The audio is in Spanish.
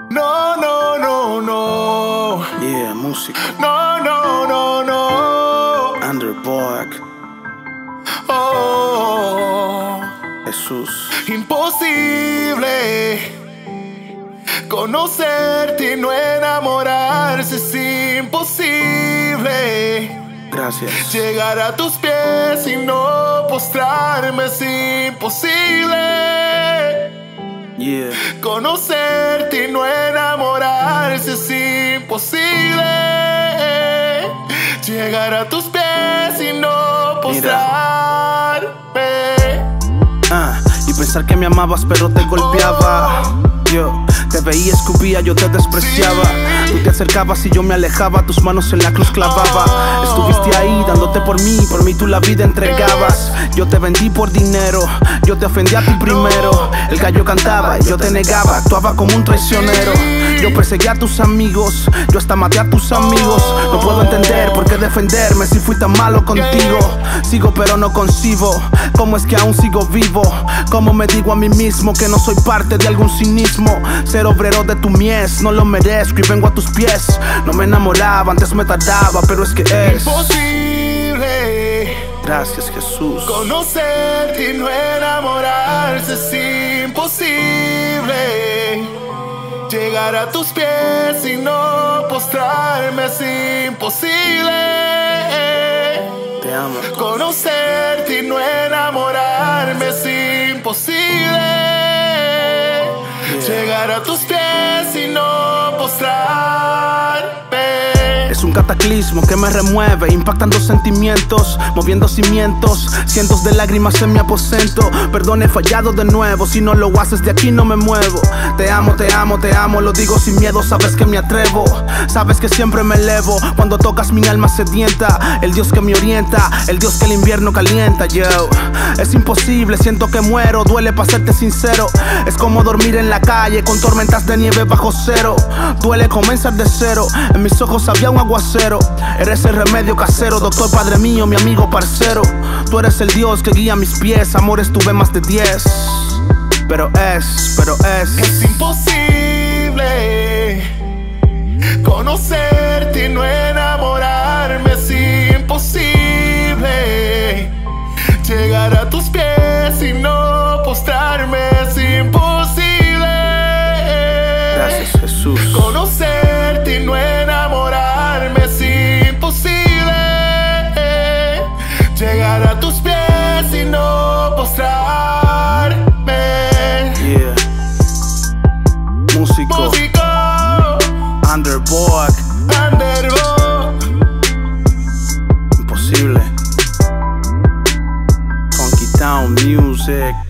No, no, no, no. Yeah, música. No, no, no, no. Underborg. Oh, Jesús. imposible conocerte y no enamorarse, es imposible. Gracias. Llegar a tus pies y no postrarme, es imposible. Yeah. Conocerte y no enamorarse, es imposible. Llegar a tus pies y no postrarme. Y pensar que me amabas pero te golpeaba. Yo te veía, escupía, yo te despreciaba. Tú te acercabas y yo me alejaba, tus manos en la cruz clavaba. Estuviste ahí dándote por mí tú la vida entregabas. Yo te vendí por dinero, yo te ofendí a ti primero. El gallo cantaba y yo te negaba, actuaba como un traicionero. Yo perseguía a tus amigos, yo hasta maté a tus amigos. No puedo entender por qué defenderme si fui tan malo contigo. Sigo pero no concibo, cómo es que aún sigo vivo. Cómo me digo a mí mismo que no soy parte de algún cinismo. Ser obrero de tu mies, no lo merezco y vengo a tus pies. No me enamoraba, antes me tardaba, pero es que es imposible. Gracias, Jesús. Conocerte y no enamorarse, es imposible. Llegar a tus pies y no postrarme, es imposible. Te amo. Conocerte y no enamorarme, es imposible. Llegar a tus pies y no postrarme. Es un cataclismo que me remueve, impactando sentimientos, moviendo cimientos, cientos de lágrimas en mi aposento. Perdón, he fallado de nuevo, si no lo haces de aquí no me muevo. Te amo, te amo, te amo, lo digo sin miedo, sabes que me atrevo. Sabes que siempre me elevo, cuando tocas mi alma sedienta. El Dios que me orienta, el Dios que el invierno calienta, yo. Es imposible, siento que muero, duele para serte sincero. Es como dormir en la calle con tormentas de nieve bajo cero. Duele comenzar de cero, en mis ojos había un aguacero. Eres el remedio casero, doctor, padre mío, mi amigo, parcero. Tú eres el Dios que guía mis pies, amores tuve más de 10. Pero es imposible conocerte y no enamorarme, es imposible. Llegar a tus pies y no postrarme, es imposible. Gracias, Jesús. Conocerte y no enamorarme, es imposible. Llegar a tus pies y no postrarme. Yeah. Músico. Underborg. Imposible. Funky Town Music.